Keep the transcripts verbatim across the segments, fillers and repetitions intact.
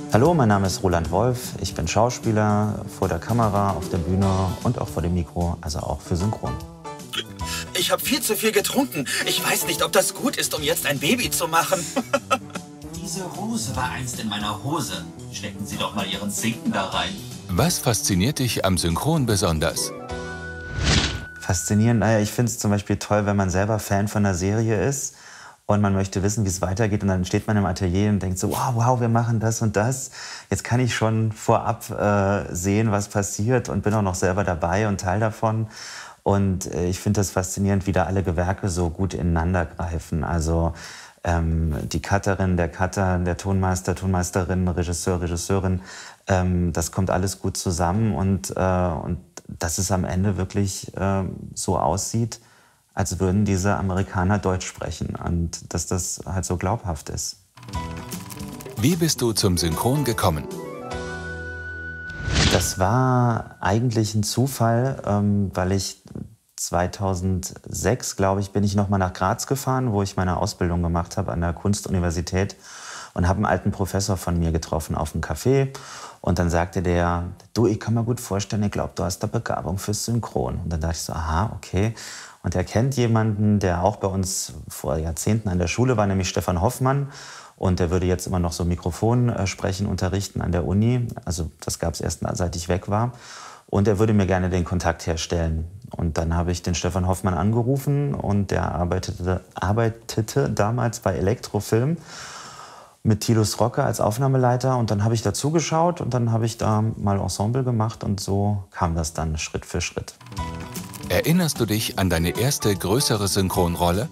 Hallo, mein Name ist Roland Wolf. Ich bin Schauspieler, vor der Kamera, auf der Bühne und auch vor dem Mikro, also auch für Synchron. Ich habe viel zu viel getrunken. Ich weiß nicht, ob das gut ist, um jetzt ein Baby zu machen. Diese Rose war einst in meiner Hose. Stecken Sie doch mal Ihren Zinken da rein. Was fasziniert dich am Synchron besonders? Faszinierend, naja, ich finde es zum Beispiel toll, wenn man selber Fan von einer Serie ist und man möchte wissen, wie es weitergeht. Und dann steht man im Atelier und denkt so, wow, wow, wir machen das und das. Jetzt kann ich schon vorab äh, sehen, was passiert und bin auch noch selber dabei und Teil davon. Und äh, ich finde das faszinierend, wie da alle Gewerke so gut ineinander greifen. Also ähm, die Cutterin, der Cutter, der Tonmeister, Tonmeisterin, Regisseur, Regisseurin, ähm, das kommt alles gut zusammen und, äh, und dass es am Ende wirklich äh, so aussieht, als würden diese Amerikaner Deutsch sprechen und dass das halt so glaubhaft ist. Wie bist du zum Synchron gekommen? Das war eigentlich ein Zufall, ähm, weil ich zweitausendsechs, glaube ich, bin ich noch mal nach Graz gefahren, wo ich meine Ausbildung gemacht habe an der Kunstuniversität und habe einen alten Professor von mir getroffen auf einem Café. Und dann sagte der, du, ich kann mir gut vorstellen, ich glaube, du hast eine Begabung fürs Synchron. Und dann dachte ich so, aha, okay. Und er kennt jemanden, der auch bei uns vor Jahrzehnten an der Schule war, nämlich Stefan Hoffmann. Und der würde jetzt immer noch so Mikrofonsprechen unterrichten an der Uni. Also das gab es erst, seit ich weg war. Und er würde mir gerne den Kontakt herstellen. Und dann habe ich den Stefan Hoffmann angerufen und der arbeitete, arbeitete damals bei Elektrofilm mit Thilus Rocke als Aufnahmeleiter. Und dann habe ich dazu geschaut und dann habe ich da mal Ensemble gemacht und so kam das dann Schritt für Schritt. Erinnerst du dich an deine erste größere Synchronrolle?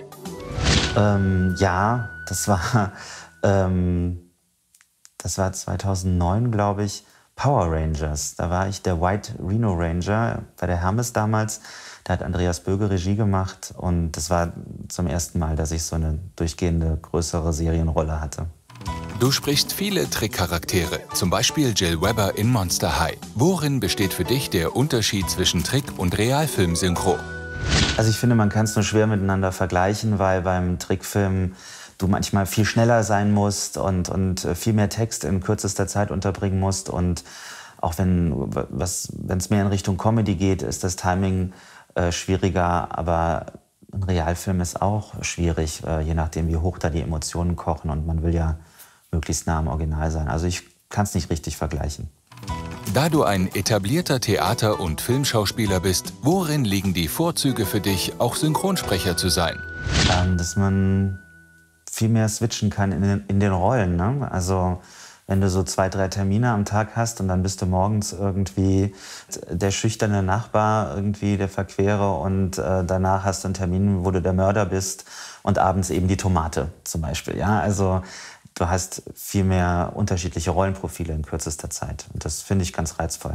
Ähm, ja, das war, ähm, das war zweitausendneun, glaube ich, Power Rangers. Da war ich der White Rhino Ranger bei der Hermes damals. Da hat Andreas Böge Regie gemacht und das war zum ersten Mal, dass ich so eine durchgehende größere Serienrolle hatte. Du sprichst viele Trickcharaktere, zum Beispiel Jill Webber in Monster High. Worin besteht für dich der Unterschied zwischen Trick- und Realfilm-Synchro? Also ich finde, man kann es nur schwer miteinander vergleichen, weil beim Trickfilm du manchmal viel schneller sein musst und, und viel mehr Text in kürzester Zeit unterbringen musst. Und auch wenn es mehr in Richtung Comedy geht, ist das Timing äh, schwieriger. Aber ein Realfilm ist auch schwierig, äh, je nachdem, wie hoch da die Emotionen kochen. Und man will ja möglichst nah am Original sein. Also ich kann es nicht richtig vergleichen. Da du ein etablierter Theater- und Filmschauspieler bist, worin liegen die Vorzüge für dich, auch Synchronsprecher zu sein? Ähm, dass man viel mehr switchen kann in den, in den Rollen. Ne? Also wenn du so zwei, drei Termine am Tag hast und dann bist du morgens irgendwie der schüchterne Nachbar, irgendwie der Verquere und äh, danach hast du einen Termin, wo du der Mörder bist und abends eben die Tomate zum Beispiel. Ja? Also du hast viel mehr unterschiedliche Rollenprofile in kürzester Zeit. Und das finde ich ganz reizvoll.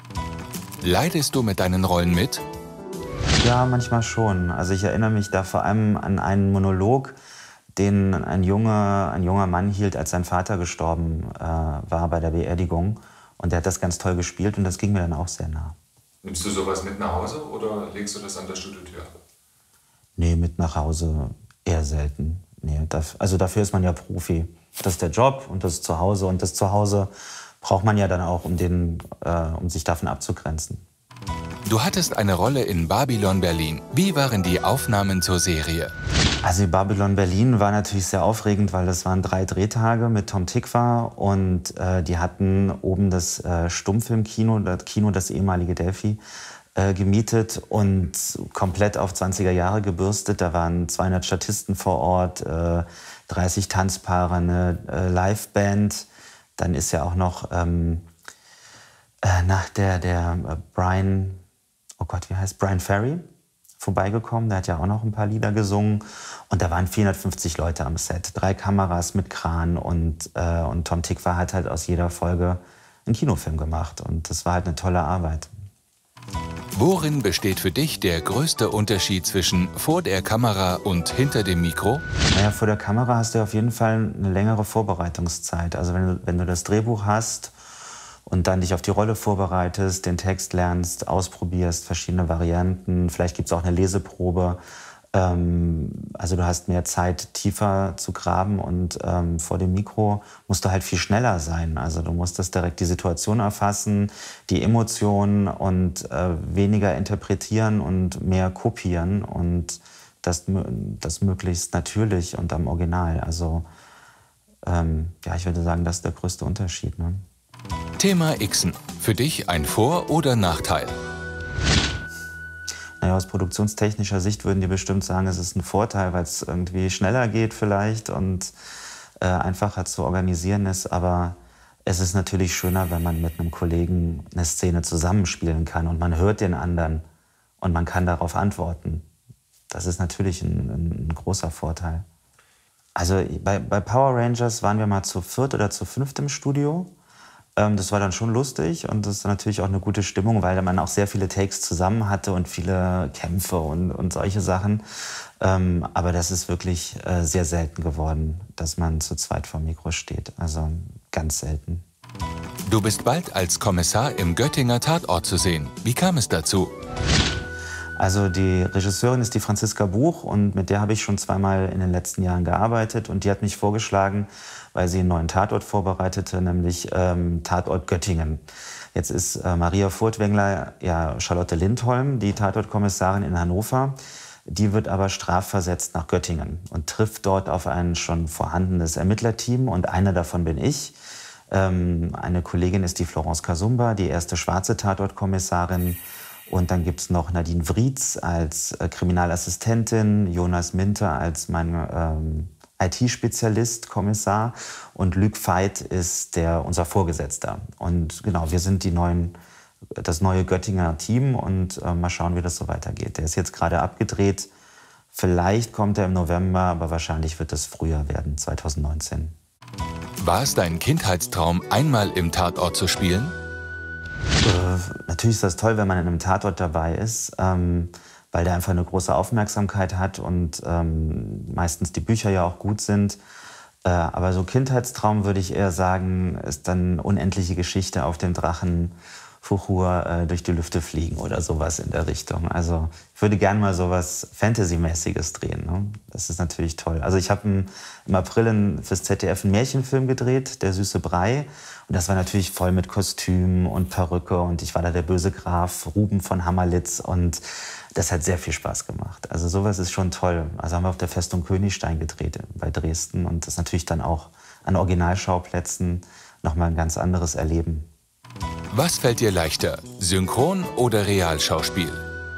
Leidest du mit deinen Rollen mit? Ja, manchmal schon. Also ich erinnere mich da vor allem an einen Monolog, den ein, Junge, ein junger Mann hielt, als sein Vater gestorben äh, war bei der Beerdigung. Und der hat das ganz toll gespielt und das ging mir dann auch sehr nah. Nimmst du sowas mit nach Hause oder legst du das an der Studiotür? Nee, mit nach Hause eher selten. Nee, das, also dafür ist man ja Profi. Das ist der Job und das ist zu Hause. Und das Zuhause braucht man ja dann auch, um, den, äh, um sich davon abzugrenzen. Du hattest eine Rolle in Babylon Berlin. Wie waren die Aufnahmen zur Serie? Also Babylon Berlin war natürlich sehr aufregend, weil das waren drei Drehtage mit Tom Tykwer und äh, die hatten oben das äh, Stummfilmkino, das Kino, das ehemalige Delphi, äh, gemietet und komplett auf zwanziger Jahre gebürstet. Da waren zweihundert Statisten vor Ort, äh, dreißig Tanzpaare, eine äh, Liveband. Dann ist ja auch noch ähm, äh, nach der, der äh, Brian, oh Gott, wie heißt Brian Ferry vorbeigekommen. Der hat ja auch noch ein paar Lieder gesungen. Und da waren vierhundertfünfzig Leute am Set. Drei Kameras mit Kran. Und, äh, und Tom Tykwer hat halt aus jeder Folge einen Kinofilm gemacht. Und das war halt eine tolle Arbeit. Worin besteht für dich der größte Unterschied zwischen vor der Kamera und hinter dem Mikro? Naja, vor der Kamera hast du auf jeden Fall eine längere Vorbereitungszeit. Also wenn du, wenn du das Drehbuch hast und dann dich auf die Rolle vorbereitest, den Text lernst, ausprobierst, verschiedene Varianten, vielleicht gibt es auch eine Leseprobe, Ähm, also du hast mehr Zeit, tiefer zu graben und ähm, vor dem Mikro musst du halt viel schneller sein. Also du musstest direkt die Situation erfassen, die Emotionen und äh, weniger interpretieren und mehr kopieren und das, das möglichst natürlich und am Original. Also ähm, ja, ich würde sagen, das ist der größte Unterschied. Ne? Thema Xen. Für dich ein Vor- oder Nachteil? Naja, aus produktionstechnischer Sicht würden die bestimmt sagen, es ist ein Vorteil, weil es irgendwie schneller geht vielleicht und äh, einfacher zu organisieren ist. Aber es ist natürlich schöner, wenn man mit einem Kollegen eine Szene zusammenspielen kann und man hört den anderen und man kann darauf antworten. Das ist natürlich ein, ein, ein großer Vorteil. Also bei, bei Power Rangers waren wir mal zu viert oder zu fünft im Studio. Das war dann schon lustig und das ist natürlich auch eine gute Stimmung, weil man auch sehr viele Takes zusammen hatte und viele Kämpfe und, und solche Sachen. Ähm, aber das ist wirklich äh, sehr selten geworden, dass man zu zweit vor dem Mikro steht. Also ganz selten. Du bist bald als Kommissar im Göttinger Tatort zu sehen. Wie kam es dazu? Also die Regisseurin ist die Franziska Buch und mit der habe ich schon zweimal in den letzten Jahren gearbeitet und die hat mich vorgeschlagen, weil sie einen neuen Tatort vorbereitete, nämlich ähm, Tatort Göttingen. Jetzt ist äh, Maria Furtwängler ja Charlotte Lindholm, die Tatortkommissarin in Hannover. Die wird aber strafversetzt nach Göttingen und trifft dort auf ein schon vorhandenes Ermittlerteam und einer davon bin ich. Ähm, eine Kollegin ist die Florence Kasumba, die erste schwarze Tatortkommissarin. Und dann gibt es noch Nadine Vrietz als äh, Kriminalassistentin, Jonas Minter als mein ähm, I T-Spezialist, Kommissar und Luc Veit ist der, unser Vorgesetzter. Und genau, wir sind die neuen, das neue Göttinger Team und äh, mal schauen, wie das so weitergeht. Der ist jetzt gerade abgedreht. Vielleicht kommt er im November, aber wahrscheinlich wird es früher werden, zwanzig neunzehn. War es dein Kindheitstraum, einmal im Tatort zu spielen? Äh, natürlich ist das toll, wenn man in einem Tatort dabei ist, ähm, weil der einfach eine große Aufmerksamkeit hat und ähm, meistens die Bücher ja auch gut sind. Äh, aber so Kindheitstraum würde ich eher sagen, ist dann unendliche Geschichte auf dem Drachen Fuchur äh, durch die Lüfte fliegen oder sowas in der Richtung. Also ich würde gerne mal sowas Fantasy-mäßiges drehen. Ne? Das ist natürlich toll. Also ich habe im April in, fürs Z D F einen Märchenfilm gedreht, Der süße Brei. Und das war natürlich voll mit Kostüm und Perücke. Und ich war da der böse Graf Ruben von Hammerlitz. Und das hat sehr viel Spaß gemacht. Also sowas ist schon toll. Also haben wir auf der Festung Königstein gedreht bei Dresden. Und das ist natürlich dann auch an Originalschauplätzen nochmal ein ganz anderes Erleben. Was fällt dir leichter, Synchron oder Realschauspiel?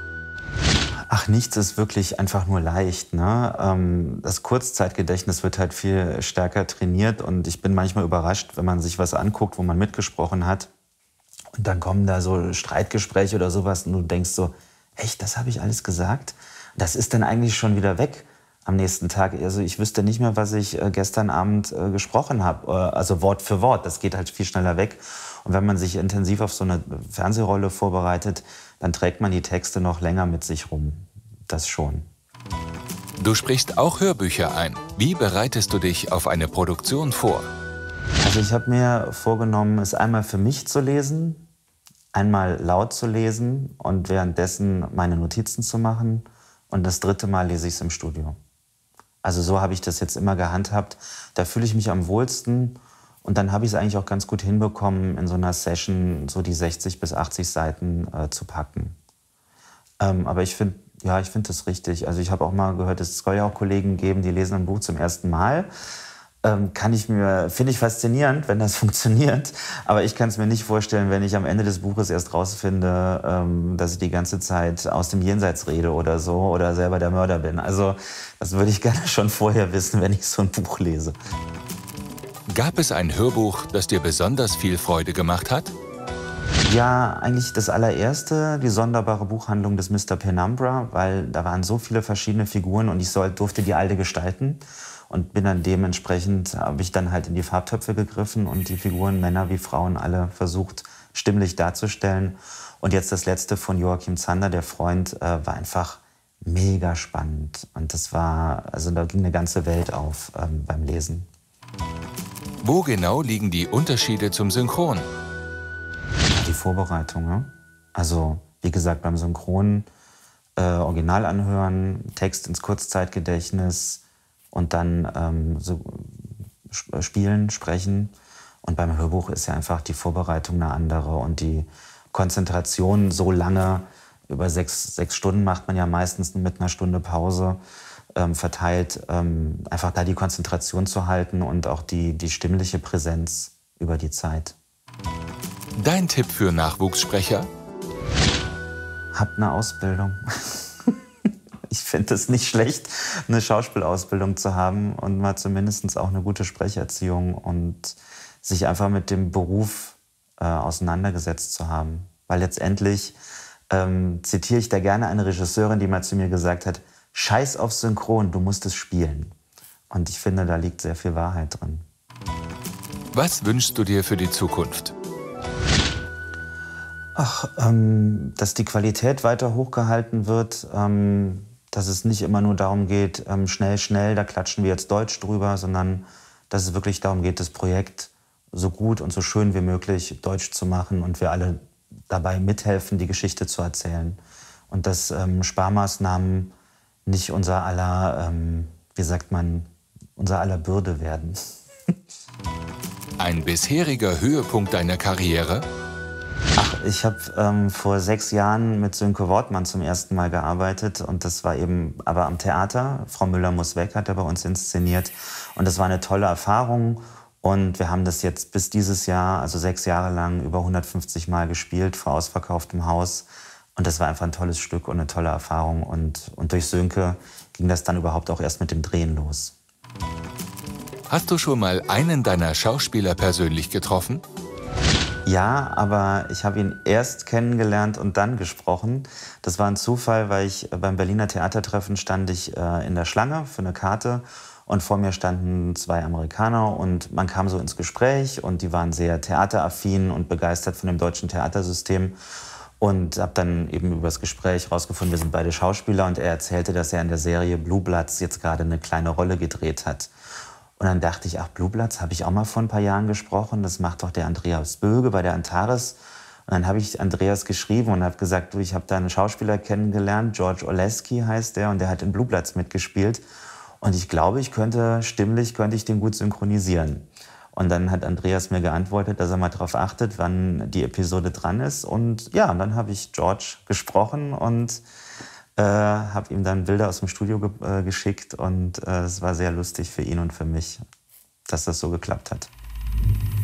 Ach, nichts ist wirklich einfach nur leicht. Ne? Ähm, das Kurzzeitgedächtnis wird halt viel stärker trainiert und ich bin manchmal überrascht, wenn man sich was anguckt, wo man mitgesprochen hat und dann kommen da so Streitgespräche oder sowas und du denkst so, echt, das habe ich alles gesagt? Das ist dann eigentlich schon wieder weg am nächsten Tag. Also ich wüsste nicht mehr, was ich äh, gestern Abend äh, gesprochen habe, äh, also Wort für Wort. Das geht halt viel schneller weg. Und wenn man sich intensiv auf so eine Fernsehrolle vorbereitet, dann trägt man die Texte noch länger mit sich rum. Das schon. Du sprichst auch Hörbücher ein. Wie bereitest du dich auf eine Produktion vor? Also ich habe mir vorgenommen, es einmal für mich zu lesen, einmal laut zu lesen und währenddessen meine Notizen zu machen. Und das dritte Mal lese ich es im Studio. Also so habe ich das jetzt immer gehandhabt. Da fühle ich mich am wohlsten. Und dann habe ich es eigentlich auch ganz gut hinbekommen, in so einer Session so die sechzig bis achtzig Seiten äh, zu packen. Ähm, aber ich finde, ja, ich finde das richtig. Also ich habe auch mal gehört, es soll ja auch Kollegen geben, die lesen ein Buch zum ersten Mal. Ähm, kann ich mir, finde ich faszinierend, wenn das funktioniert. Aber ich kann es mir nicht vorstellen, wenn ich am Ende des Buches erst rausfinde, ähm, dass ich die ganze Zeit aus dem Jenseits rede oder so oder selber der Mörder bin. Also das würde ich gerne schon vorher wissen, wenn ich so ein Buch lese. Gab es ein Hörbuch, das dir besonders viel Freude gemacht hat? Ja, eigentlich das allererste, die sonderbare Buchhandlung des Mister Penumbra, weil da waren so viele verschiedene Figuren und ich soll, durfte die alle gestalten. Und bin dann dementsprechend, habe ich dann halt in die Farbtöpfe gegriffen und die Figuren, Männer wie Frauen, alle versucht, stimmlich darzustellen. Und jetzt das letzte von Joachim Zander, der Freund, äh, war einfach mega spannend. Und das war, also da ging eine ganze Welt auf ähm, beim Lesen. Wo genau liegen die Unterschiede zum Synchron? Die Vorbereitung, ne? Also, wie gesagt, beim Synchron äh, Original anhören, Text ins Kurzzeitgedächtnis und dann ähm, so sp spielen, sprechen. Und beim Hörbuch ist ja einfach die Vorbereitung eine andere und die Konzentration so lange, über sechs, sechs Stunden macht man ja meistens mit einer Stunde Pause, ähm, verteilt, ähm, einfach da die Konzentration zu halten und auch die, die stimmliche Präsenz über die Zeit. Dein Tipp für Nachwuchssprecher? Habt eine Ausbildung. Ich finde es nicht schlecht, eine Schauspielausbildung zu haben und mal zumindest auch eine gute Sprecherziehung und sich einfach mit dem Beruf äh, auseinandergesetzt zu haben. Weil letztendlich ähm, zitiere ich da gerne eine Regisseurin, die mal zu mir gesagt hat, scheiß auf Synchron, du musst es spielen. Und ich finde, da liegt sehr viel Wahrheit drin. Was wünschst du dir für die Zukunft? Ach, ähm, dass die Qualität weiter hochgehalten wird, ähm, dass es nicht immer nur darum geht, ähm, schnell, schnell, da klatschen wir jetzt Deutsch drüber, sondern dass es wirklich darum geht, das Projekt so gut und so schön wie möglich Deutsch zu machen und wir alle dabei mithelfen, die Geschichte zu erzählen. Und dass ähm, Sparmaßnahmen nicht unser aller, ähm, wie sagt man, unser aller Bürde werden. Ein bisheriger Höhepunkt deiner Karriere? Ach, ich habe ähm, vor sechs Jahren mit Sönke Wortmann zum ersten Mal gearbeitet und das war eben aber am Theater. Frau Müller muss weg, hat er bei uns inszeniert und das war eine tolle Erfahrung und wir haben das jetzt bis dieses Jahr, also sechs Jahre lang, über hundertfünfzig Mal gespielt vor ausverkauftem Haus und das war einfach ein tolles Stück und eine tolle Erfahrung und, und durch Sönke ging das dann überhaupt auch erst mit dem Drehen los. Hast du schon mal einen deiner Schauspieler persönlich getroffen? Ja, aber ich habe ihn erst kennengelernt und dann gesprochen. Das war ein Zufall, weil ich beim Berliner Theatertreffen stand ich äh, in der Schlange für eine Karte und vor mir standen zwei Amerikaner und man kam so ins Gespräch und die waren sehr theateraffin und begeistert von dem deutschen Theatersystem und habe dann eben über das Gespräch rausgefunden, wir sind beide Schauspieler und er erzählte, dass er in der Serie Blue Bloods jetzt gerade eine kleine Rolle gedreht hat. Und dann dachte ich, ach, Blue Bloods habe ich auch mal vor ein paar Jahren gesprochen. Das macht doch der Andreas Böge bei der Antares. Und dann habe ich Andreas geschrieben und habe gesagt, du, ich habe da einen Schauspieler kennengelernt, George Oleski heißt der, und der hat in Blue Bloods mitgespielt. Und ich glaube, ich könnte stimmlich, könnte ich den gut synchronisieren. Und dann hat Andreas mir geantwortet, dass er mal darauf achtet, wann die Episode dran ist. Und ja, und dann habe ich George gesprochen und Äh, habe ihm dann Bilder aus dem Studio ge äh, geschickt und äh, es war sehr lustig für ihn und für mich, dass das so geklappt hat.